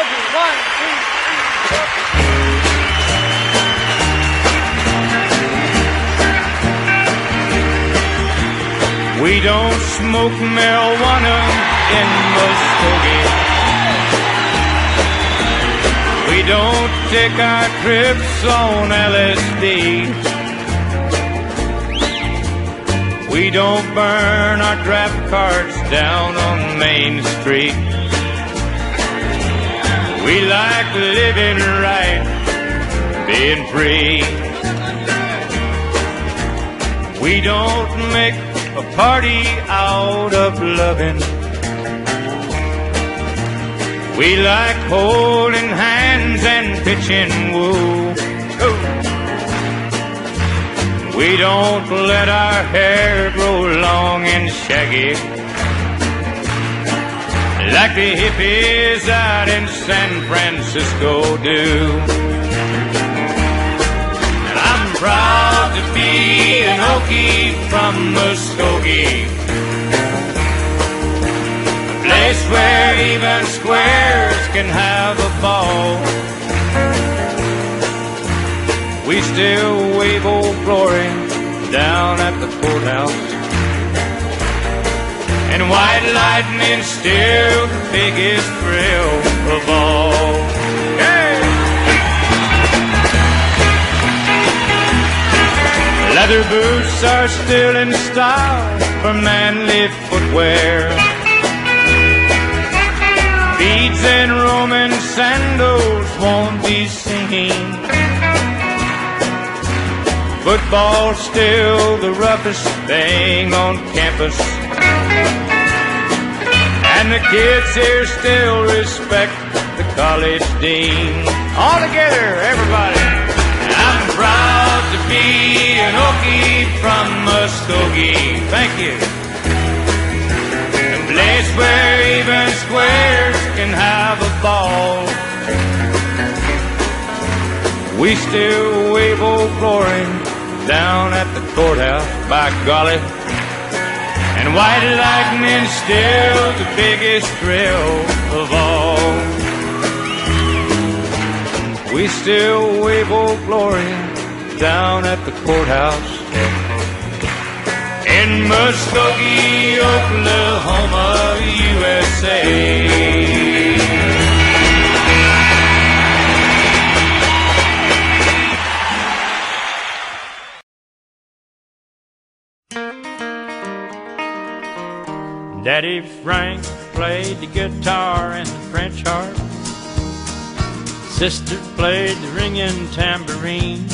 Okie, 1, 2, 3, 4. We don't smoke marijuana in Muskogee. We don't take our trips on LSD. We don't burn our draft cards down on Main Street. We like living right, being free. We don't make a party out of loving. We like holding hands and pitching woo. We don't let our hair grow long and shaggy like the hippies out in San Francisco do. And I'm proud to be an Okie from Muskogee, a place where even squares can have a ball. We still wave Old Glory down at the courthouse, and white lightning's still the biggest thrill of all. Hey! Leather boots are still in style for manly footwear. Beads and Roman sandals won't be seen. Football's still the roughest thing on campus, and the kids here still respect the college dean. All together, everybody. I'm proud to be an Okie from Muskogee. Thank you. A place where even squares can have a ball. We still wave Old Glory down at the courthouse, by golly, and white lightning's still the biggest thrill of all. We still wave Old Glory down at the courthouse in Muskogee, Oklahoma, USA. Daddy Frank played the guitar and the French harp. Sister played the ringing tambourine.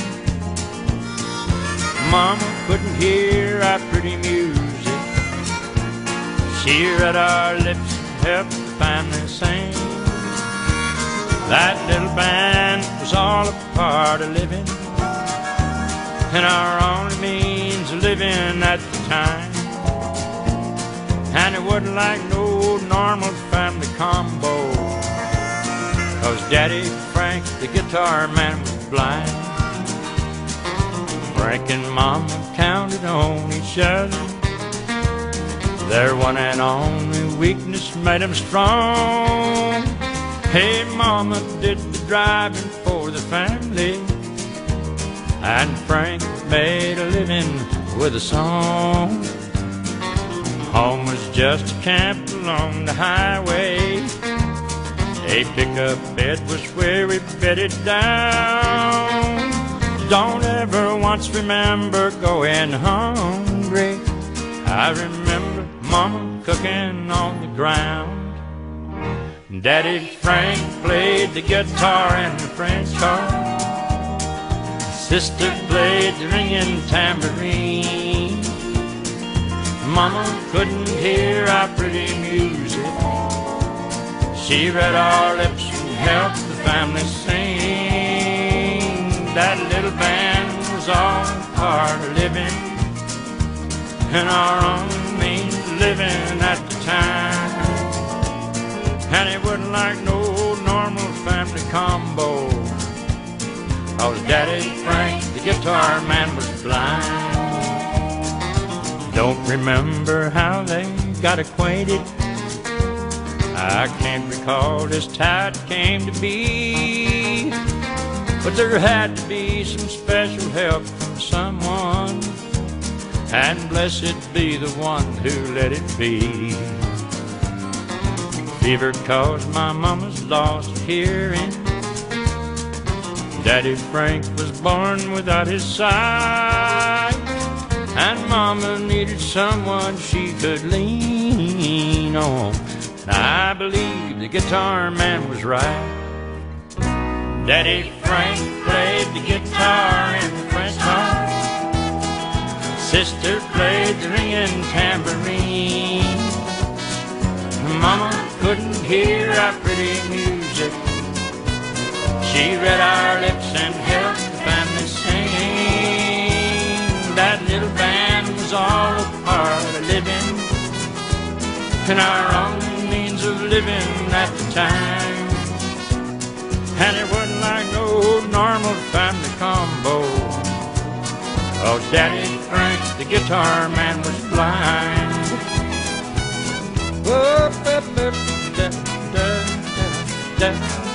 Mama couldn't hear our pretty music. She read our lips and helped the family sing. That little band was all a part of living, and our only means of living at the time. And it wasn't like no normal family combo, 'cause Daddy Frank, the guitar man, was blind. Frank and Mama counted on each other. Their one and only weakness made them strong. Hey, Mama did the driving for the family, and Frank made a living with a song. Home was just a camp along the highway. A pickup bed was where we bedded down. Don't ever once remember going hungry. I remember Mama cooking on the ground. Daddy Frank played the guitar and the French harp. Sister played the ringing tambourine. Mama couldn't hear our pretty music. She read our lips and helped the family sing. That little band was all part of living, and our own means of living at the time. And it wasn't like no normal family combo, 'cause Daddy Frank, the guitar man, was blind. Don't remember how they got acquainted. I can't recall just how it came to be, but there had to be some special help from someone, and blessed be the one who let it be. Fever caused my mama's lost hearing. Daddy Frank was born without his sight, and Mama needed someone she could lean on. And I believe the guitar man was right. Daddy Frank played the guitar in the French horn. Sister played the ringing tambourine. Mama couldn't hear our pretty music. She read our lips and helped the family sing. That little band was all a part of living, and our only means of living at the time. And it wasn't like no normal family combo, 'cause Daddy Frank, the guitar man, was blind. Whoa, da, da, da, da, da.